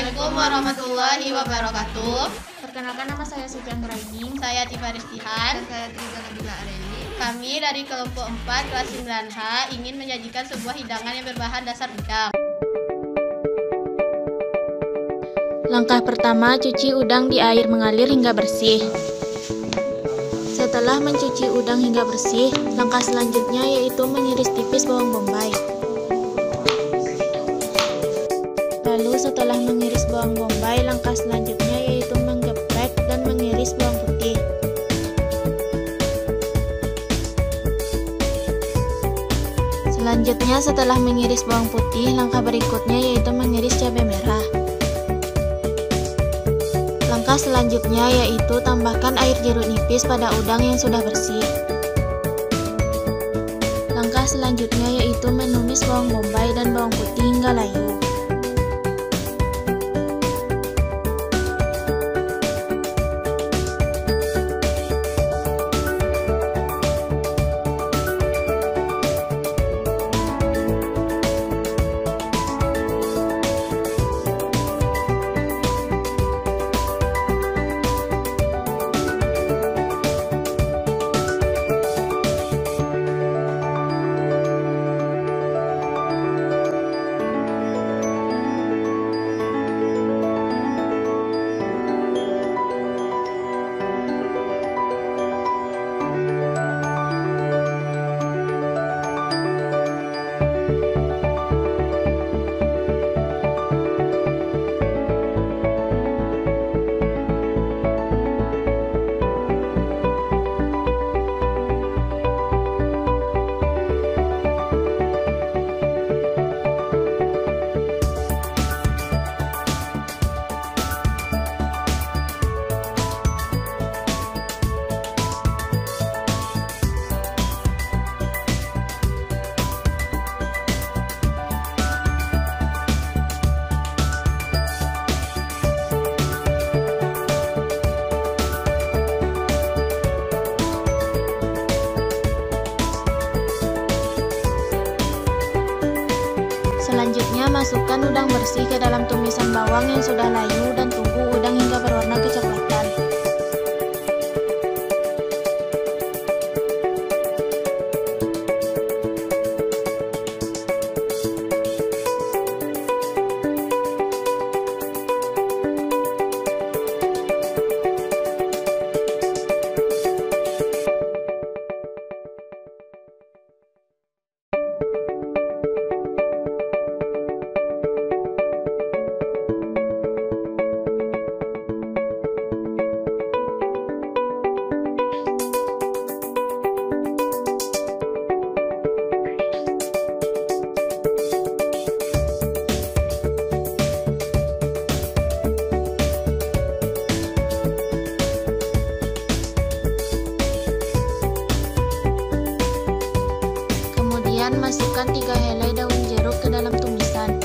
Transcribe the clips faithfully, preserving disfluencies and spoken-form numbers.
Assalamualaikum warahmatullahi wabarakatuh. Perkenalkan, nama saya Sujan Graining. Saya Tifa Ristihan. Dan saya Triga Nabila Areni. Kami dari kelompok empat kelas sembilan H ingin menyajikan sebuah hidangan yang berbahan dasar udang. Langkah pertama, cuci udang di air mengalir hingga bersih. Setelah mencuci udang hingga bersih, langkah selanjutnya yaitu mengiris tipis bawang bombay. Lalu setelah mengiris bawang bombay, langkah selanjutnya yaitu menggeprek dan mengiris bawang putih. Selanjutnya setelah mengiris bawang putih, langkah berikutnya yaitu mengiris cabai merah. Langkah selanjutnya yaitu tambahkan air jeruk nipis pada udang yang sudah bersih. Langkah selanjutnya yaitu menumis bawang bombay dan bawang putih hingga layu. Selanjutnya, masukkan udang bersih ke dalam tumisan bawang yang sudah layu dan tunggu udang hingga berwarna kecoklatan. Masukkan tiga helai daun jeruk ke dalam tumisan.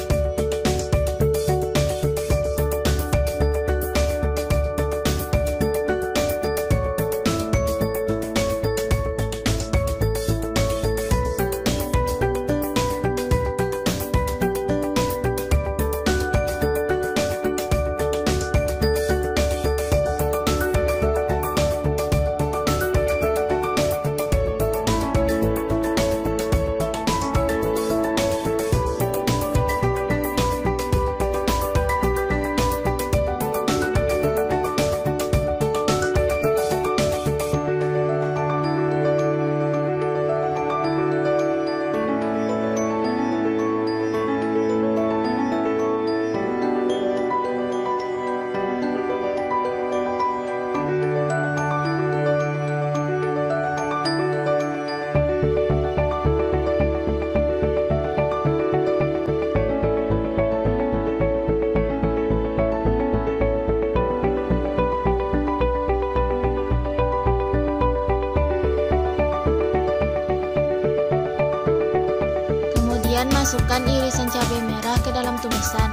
Masukkan irisan cabai merah ke dalam tumisan.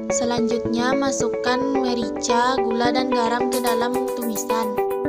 Selanjutnya, masukkan merica, gula, dan garam ke dalam tumisan.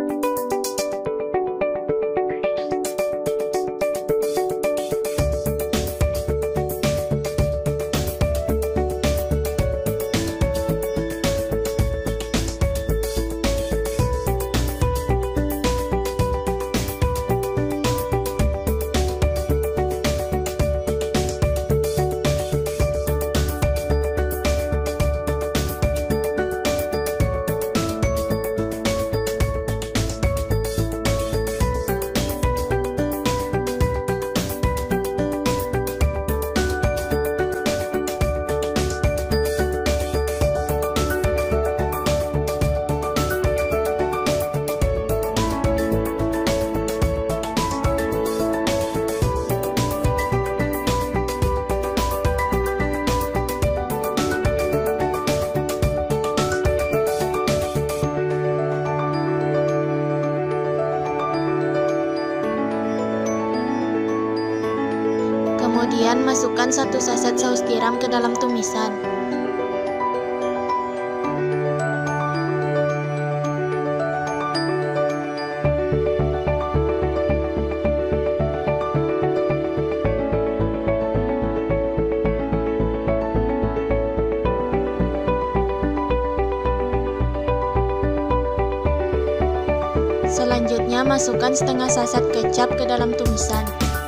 Kemudian masukkan satu saset saus tiram ke dalam tumisan. Selanjutnya masukkan setengah saset kecap ke dalam tumisan.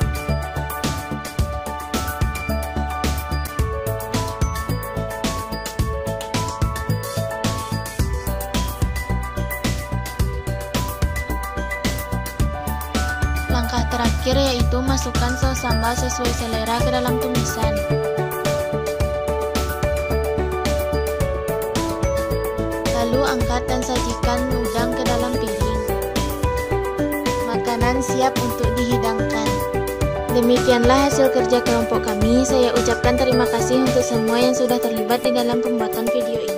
Langkah terakhir yaitu masukkan saus sambal sesuai selera ke dalam tumisan. Lalu angkat dan sajikan udang ke dalam piring. Makanan siap untuk dihidangkan. Demikianlah hasil kerja kelompok kami. Saya ucapkan terima kasih untuk semua yang sudah terlibat di dalam pembuatan video ini.